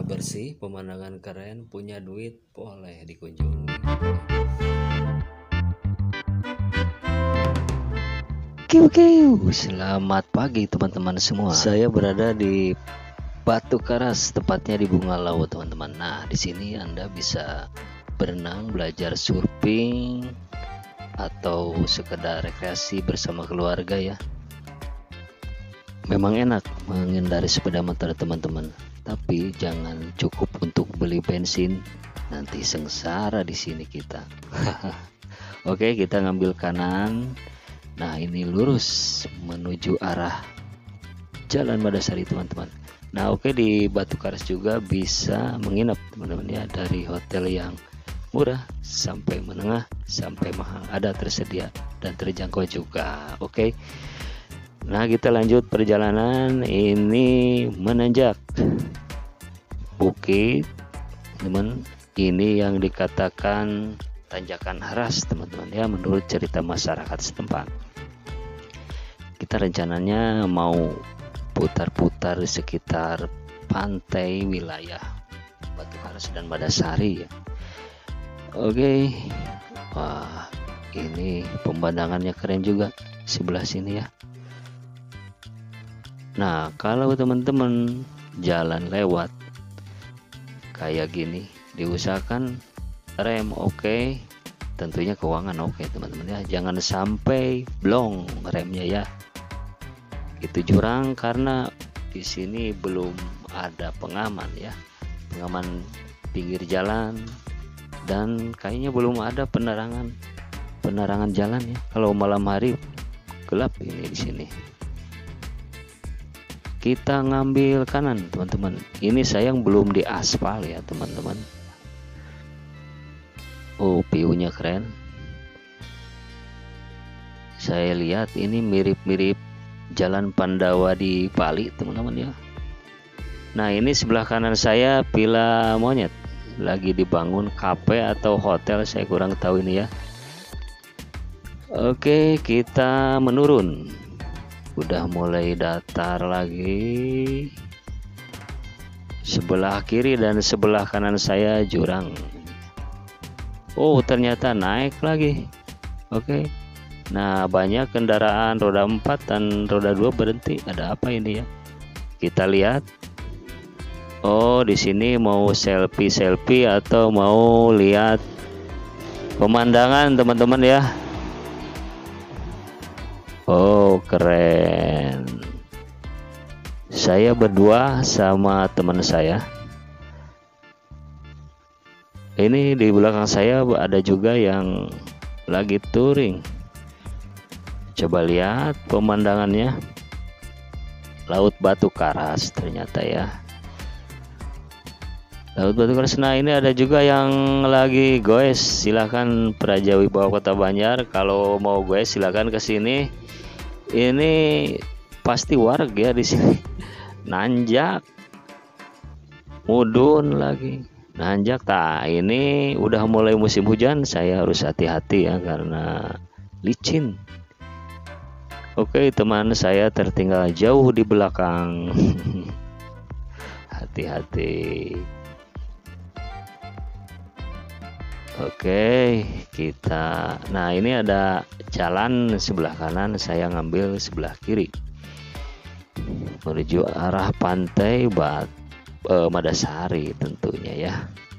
bersih, pemandangan keren, punya duit, boleh dikunjungi. Selamat pagi teman-teman semua. Saya berada di Batu Karas, tepatnya di Bunga Laut, teman-teman. Nah, di sini Anda bisa berenang, belajar surfing, atau sekedar rekreasi bersama keluarga ya. Memang enak mengendarai sepeda motor teman-teman, tapi jangan cukup untuk beli bensin, nanti sengsara di sini kita. Oke, kita ngambil kanan. Nah, ini lurus menuju arah Jalan Madasari teman-teman. Nah, oke, di Batu Karas juga bisa menginap teman-teman ya, dari hotel yang murah sampai menengah sampai mahal ada tersedia dan terjangkau juga. Oke. Nah, kita lanjut perjalanan. Ini menanjak bukit teman, ini yang dikatakan tanjakan Haras teman-teman ya, menurut cerita masyarakat setempat. Kita rencananya mau putar-putar di sekitar pantai wilayah Batu Karas dan Madasari ya. Oke. Wah, ini pemandangannya keren juga sebelah sini ya. Nah, kalau teman-teman jalan lewat kayak gini, diusahakan rem oke, tentunya keuangan oke teman-teman ya. Jangan sampai blong remnya ya. Itu jurang karena di sini belum ada pengaman ya, pengaman pinggir jalan, dan kayaknya belum ada penerangan jalan ya. Kalau malam hari gelap ini di sini. Kita ngambil kanan teman-teman. Ini sayang belum diaspal ya teman-teman. Oh, view-nya keren. Saya lihat ini mirip-mirip Jalan Pandawa di Bali teman-teman ya. Nah, ini sebelah kanan saya Villa Monyet, lagi dibangun kafe atau hotel, saya kurang tahu ini ya. Oke, kita menurun. Udah mulai datar lagi. Sebelah kiri dan sebelah kanan saya jurang. Oh, ternyata naik lagi. Oke. Nah, banyak kendaraan roda 4 dan roda 2 berhenti. Ada apa ini ya? Kita lihat. Oh, di sini mau selfie atau mau lihat pemandangan teman-teman ya. Oh, keren. Saya berdua sama teman saya. Ini di belakang saya ada juga yang lagi touring. Coba lihat pemandangannya. Laut Batu Karas ternyata ya. Laut Batu Karas. Nah, ini ada juga yang lagi goes. Silahkan Praja Wibawa Kota Banjar, kalau mau goes silahkan ke sini. Ini pasti warga ya di sini. Nanjak, mudun lagi, nanjak. Tak, ini udah mulai musim hujan, saya harus hati-hati ya karena licin. Oke, teman saya tertinggal jauh di belakang. Hati-hati. Oke, kita. Nah, ini ada jalan sebelah kanan, saya ngambil sebelah kiri menuju arah pantai Madasari tentunya ya.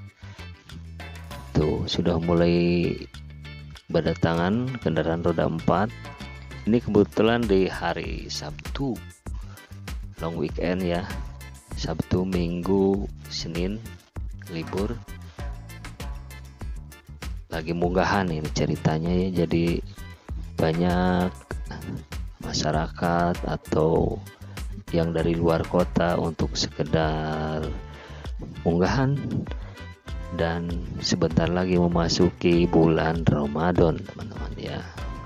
Tuh, sudah mulai berdatangan kendaraan roda 4. Ini kebetulan di hari Sabtu, long weekend ya. Sabtu, Minggu, Senin libur. Lagi munggahan ini ceritanya ya, jadi banyak masyarakat atau yang dari luar kota untuk sekedar munggahan, dan sebentar lagi memasuki bulan Ramadan teman-teman ya.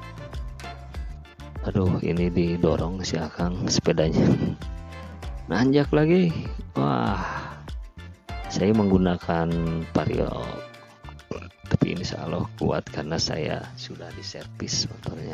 Aduh, ini didorong si Akang sepedanya. Nanjak lagi. Wah, saya menggunakan Vario, tapi insya Allah kuat karena saya sudah diservis motornya.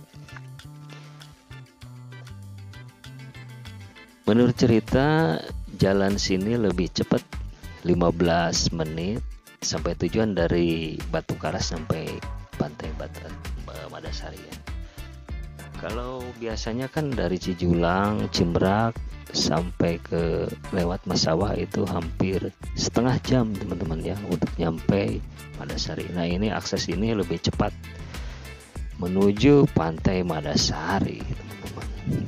Menurut cerita jalan sini lebih cepat, 15 menit sampai tujuan dari Batu Karas sampai Pantai Madasari ya. Kalau biasanya kan dari Cijulang, Cimbrak sampai ke lewat Masawah itu hampir setengah jam teman-teman ya untuk nyampe Madasari. Nah ini akses ini lebih cepat menuju Pantai Madasari teman-teman.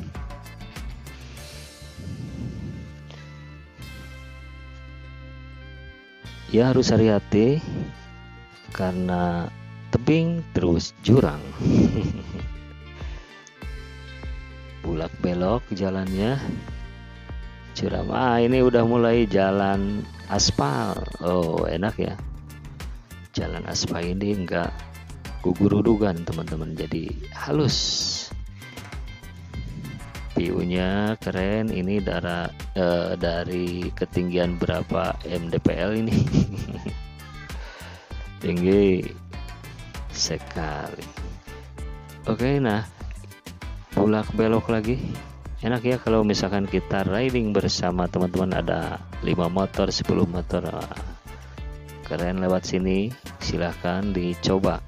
Ya harus hati-hati karena tebing terus jurang. Bulak belok jalannya, curam. Ini udah mulai jalan aspal. Oh enak ya, jalan aspal ini enggak gugurudugan teman-teman, jadi halus. View-nya keren. Ini dari ketinggian berapa mdpl ini? Tinggi sekali. Oke, nah bulak belok lagi. Enak ya kalau misalkan kita riding bersama teman-teman, ada 5 motor 10 motor. Keren lewat sini, silahkan dicoba.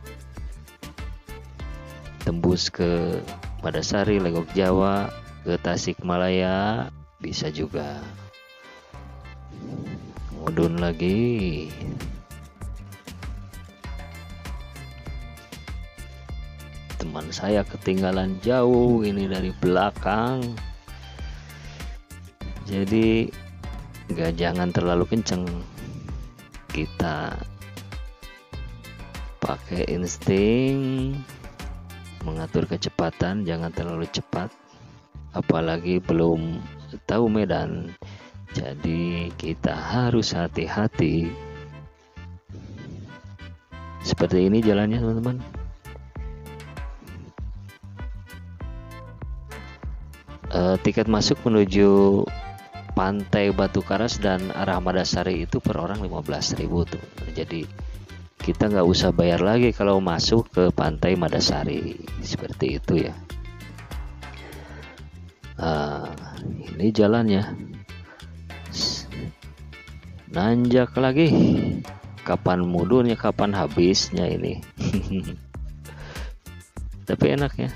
Tembus ke Madasari, Legok Jawa, ke Tasikmalaya bisa juga. Mudun lagi. Teman saya ketinggalan jauh ini dari belakang, jadi jangan terlalu kenceng, kita pakai insting mengatur kecepatan, jangan terlalu cepat, apalagi belum tahu medan, jadi kita harus hati-hati. Seperti ini jalannya teman-teman. Tiket masuk menuju Pantai Batu Karas dan arah Madasari itu per orang 15.000 tuh. Jadi kita nggak usah bayar lagi kalau masuk ke Pantai Madasari, seperti itu ya. Ini jalannya nanjak lagi. Kapan mudurnya, kapan habisnya ini? Tapi enak ya.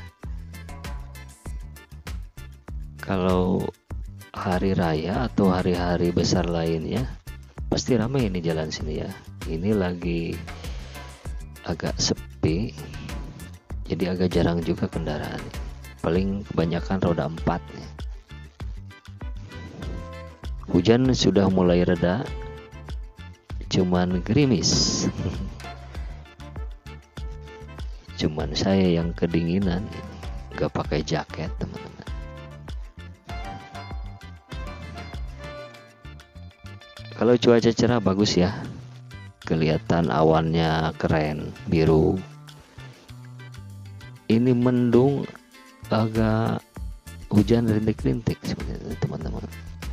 Kalau hari raya atau hari-hari besar lainnya pasti ramai ini jalan sini ya. Ini lagi agak sepi, jadi agak jarang juga kendaraan. Paling kebanyakan roda 4 ya. Hujan sudah mulai reda, cuman gerimis. Cuman saya yang kedinginan, nggak pakai jaket teman-teman. Kalau cuaca cerah bagus ya, kelihatan awannya keren biru. Ini mendung, agak hujan rintik-rintik seperti itu teman-teman.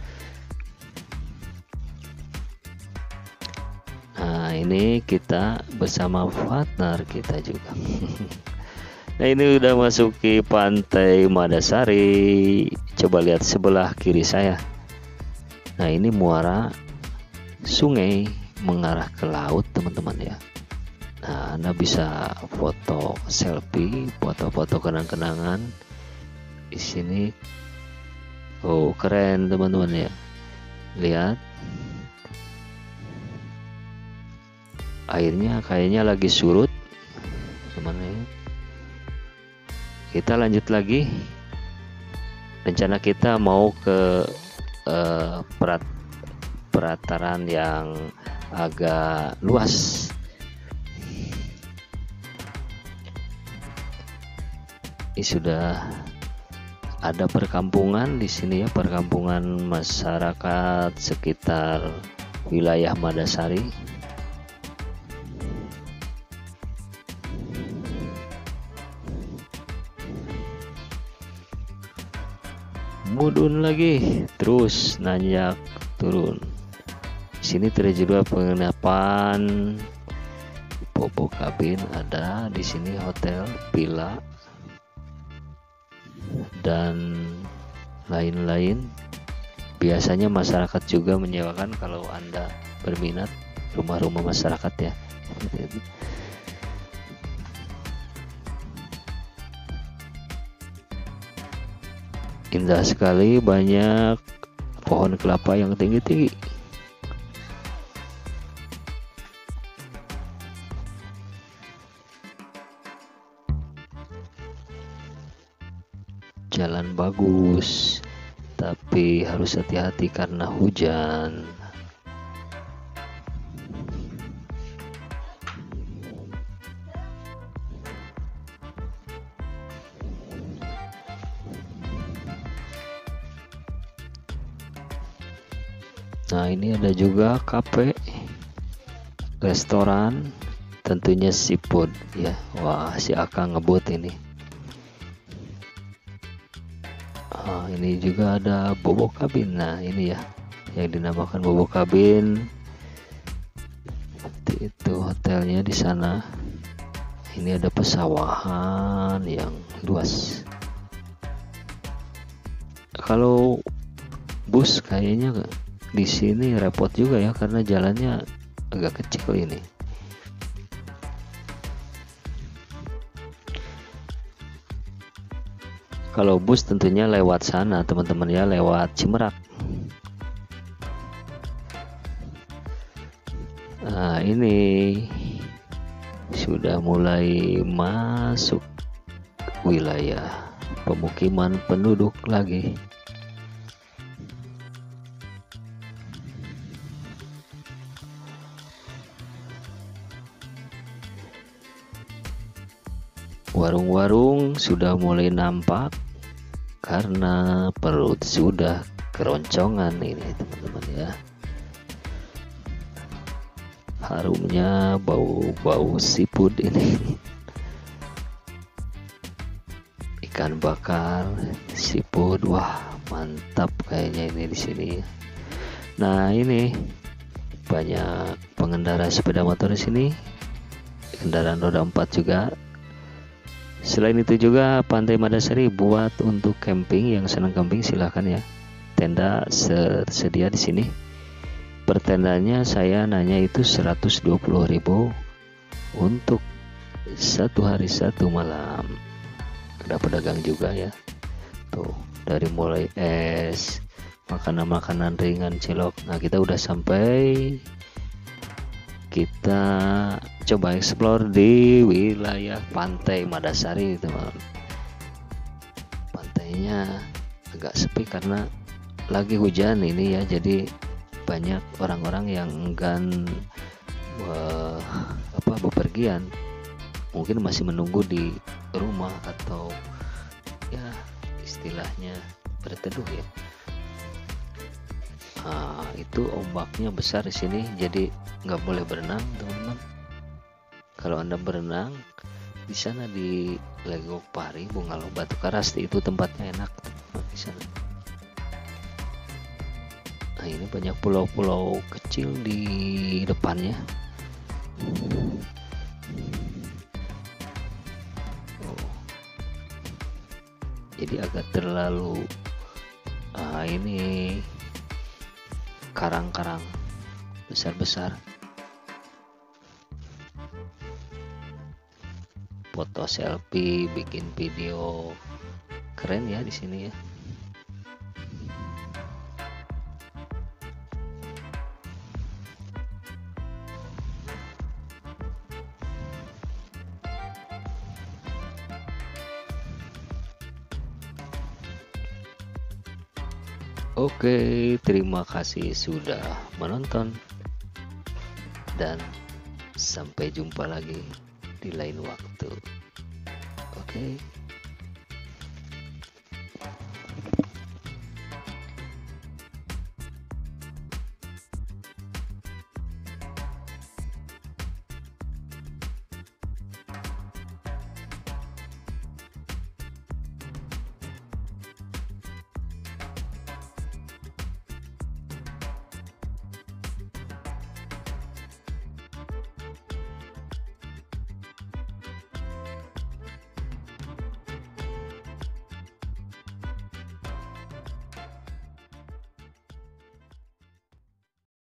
Nah ini kita bersama partner kita juga. Nah ini udah masuki Pantai Madasari. Coba lihat sebelah kiri saya. Nah ini muara sungai mengarah ke laut teman-teman ya. Nah Anda bisa foto selfie, foto-foto kenang-kenangan di sini. Oh keren teman-teman ya, lihat airnya kayaknya lagi surut teman-teman. Kita lanjut lagi, rencana kita mau ke perataran yang agak luas. Ini sudah ada perkampungan di sini ya, perkampungan masyarakat sekitar wilayah Madasari. Mudun lagi, terus nanjak turun. Sini tersedia penginapan, popo kabin ada di sini, hotel, villa dan lain-lain. biasanya masyarakat juga menyewakan kalau Anda berminat, rumah-rumah masyarakat ya. Indah sekali, banyak pohon kelapa yang tinggi-tinggi. Jalan bagus, tapi harus hati-hati karena hujan. Nah, ini ada juga kafe, restoran, tentunya seafood ya. Wah, si Akang ngebut ini. Ini juga ada bobo kabin. Nah, ini ya yang dinamakan bobo kabin. Itu hotelnya di sana. Ini ada pesawahan yang luas. Kalau bus kayaknya di sini repot juga ya, karena jalannya agak kecil ini. Kalau bus tentunya lewat sana teman-teman ya, lewat Cimerak. Nah, ini sudah mulai masuk wilayah pemukiman penduduk lagi. Warung-warung sudah mulai nampak karena perut sudah keroncongan ini teman-teman ya. Harumnya bau-bau seafood ini. Ikan bakar, seafood, wah mantap kayaknya ini di sini. Nah, ini banyak pengendara sepeda motor di sini, kendaraan roda 4 juga. Selain itu juga Pantai Madasari buat untuk camping, yang senang camping silahkan ya. Tenda tersedia di sini. Per tendanya saya nanya itu 120.000 untuk 1 hari 1 malam. Ada pedagang juga ya. Tuh, dari mulai es, makanan-makanan ringan, cilok. Nah, kita udah sampai. Kita coba explore di wilayah Pantai Madasari teman. Pantainya agak sepi karena lagi hujan ini ya, jadi banyak orang-orang yang enggan bepergian, mungkin masih menunggu di rumah atau ya istilahnya berteduh ya. Nah, itu ombaknya besar di sini, jadi nggak boleh berenang teman-teman. Kalau Anda berenang di sana di Legok Pari, Bungalow Batu Karas, itu tempatnya enak di sana. Nah, ini banyak pulau-pulau kecil di depannya. Jadi agak terlalu ini karang-karang besar-besar. Foto selfie, bikin video, keren ya di sini ya. Oke, terima kasih sudah menonton dan sampai jumpa lagi di lain waktu. Oke.